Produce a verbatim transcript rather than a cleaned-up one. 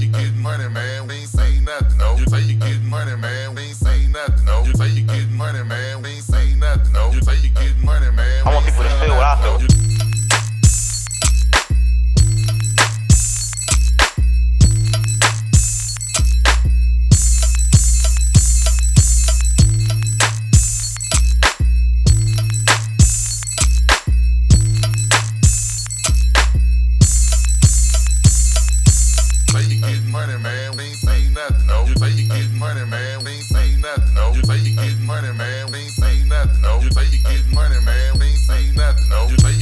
you getting money, man. We ain't say nothing, no. You say you getting money, man. We ain't say nothing, no. You say you getting money, man. We ain't say nothing, no. You say you getting money, man. I want people to feel what I feel. Money, man, we ain't say nothing, no. You say you getting money, man, we ain't say nothing, no. You say you getting money, man, we ain't say nothing, no. You say you getting money, man, we ain't say nothing, no. You say